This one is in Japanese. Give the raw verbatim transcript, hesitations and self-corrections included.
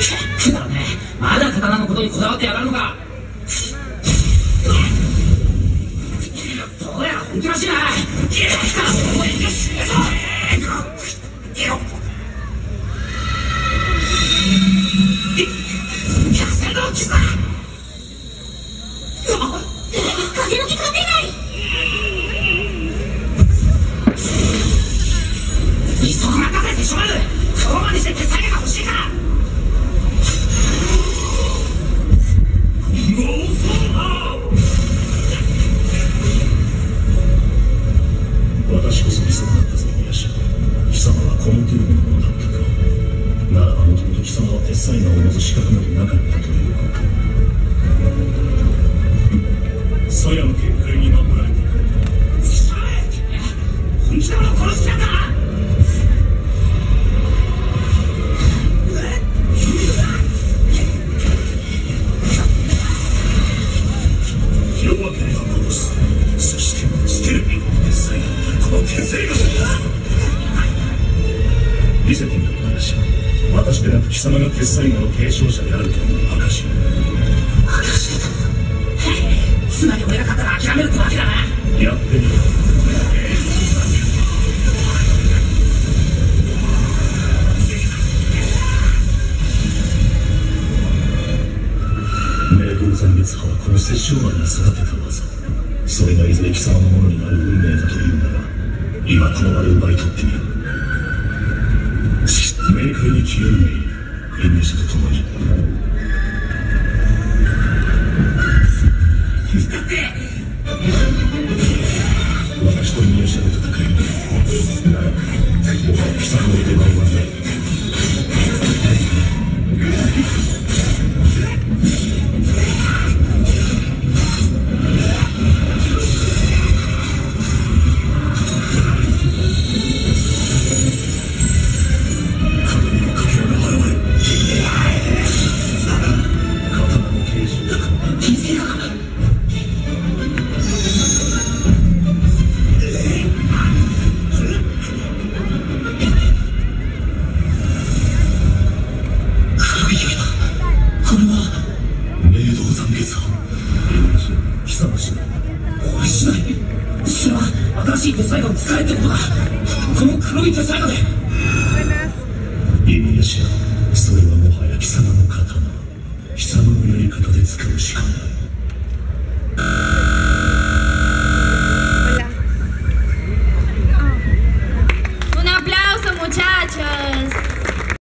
くだらねえ、まだ刀のことにこだわってやがるのか。どうやら本気らしいな。風の傷だ。風の傷が出ない。急ぐ待たせてしまう。今日までして手下げが欲しいか。 私こそ貴様だったぞ宮下。貴様はこの程度のものだったか。ならばもともと貴様は鉄才がおのず資格などなかったということ。鞘の結界に守られている。本気で俺を殺す気なんだ。弱ければ殺す。そして捨てる。鉄才この天才が見せてみろ宮下。私でなく貴様が鉄才の継承者であるという証。 証だ。つまり俺が勝ったら諦めるってわけだな。 やってみろ。冥道残月派はこの殺生丸に育てた技。それがいずれ貴様のものになる運命だというなら、今この場で奪い取ってみる。冥界に消えるメイン、イメージと共に。私と宮下の戦いになら、もう貴様の出番はない。新しい手サイガを使えってことだ。この黒い手サイガで。イニアシア、それはもはや貴様の刀。貴様のやり方で使うしかない。 Hola. Un aplauso, muchachos.